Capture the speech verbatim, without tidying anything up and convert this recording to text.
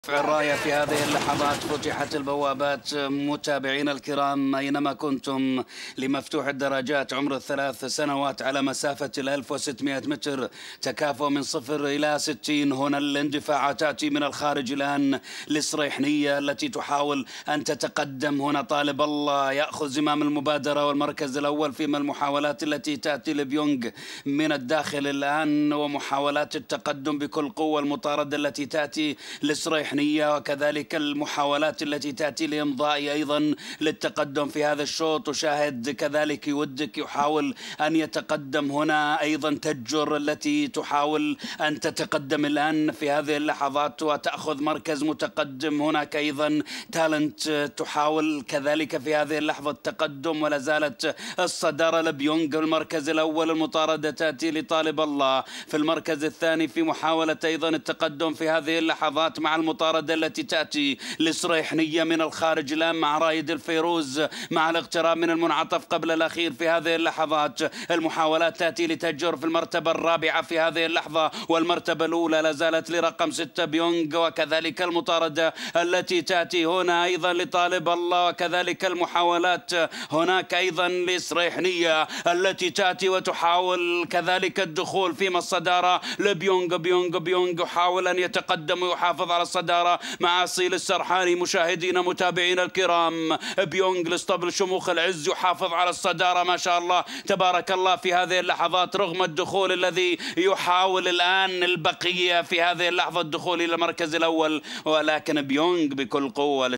الراية في هذه اللحظات فتحت البوابات. متابعينا الكرام أينما كنتم، لمفتوح الدراجات عمر الثلاث سنوات على مسافة الألف وستمائة متر، تكافؤ من صفر إلى ستين. هنا الاندفاعات تأتي من الخارج الآن للصريحنية التي تحاول أن تتقدم. هنا طالب الله يأخذ زمام المبادرة والمركز الأول، فيما المحاولات التي تأتي لبيونغ من الداخل الآن ومحاولات التقدم بكل قوة. المطاردة التي تأتي للصريحنية وكذلك المحاولات التي تأتي لإمضاء أيضا للتقدم في هذا الشوط. وشاهد كذلك يودك يحاول أن يتقدم. هنا أيضا تجر التي تحاول أن تتقدم الآن في هذه اللحظات وتأخذ مركز متقدم. هناك أيضا تالنت تحاول كذلك في هذه اللحظة التقدم، ولا زالت الصدارة لبيونغ. المركز الأول المطاردة تأتي لطالب الله في المركز الثاني في محاولة أيضا التقدم في هذه اللحظات مع المطاردة التي تأتي لصريحنية من الخارج الآن مع رايد الفيروز مع الاقتراب من المنعطف قبل الأخير في هذه اللحظات. المحاولات تأتي لتجر في المرتبة الرابعة في هذه اللحظة، والمرتبة الأولى لا زالت لرقم ستة بيونغ، وكذلك المطاردة التي تأتي هنا أيضا لطالب الله، وكذلك المحاولات هناك أيضا لصريحنية التي تأتي وتحاول كذلك الدخول فيما الصدارة لبيونغ. بيونغ بيونغ يحاول أن يتقدم ويحافظ على الصدارة مع أصيل السرحاني. مشاهدينا متابعينا الكرام، بيونغ لاسطبل شموخ العز يحافظ على الصدارة ما شاء الله تبارك الله في هذه اللحظات، رغم الدخول الذي يحاول الآن البقية في هذه اللحظة الدخول إلى المركز الأول، ولكن بيونغ بكل قوة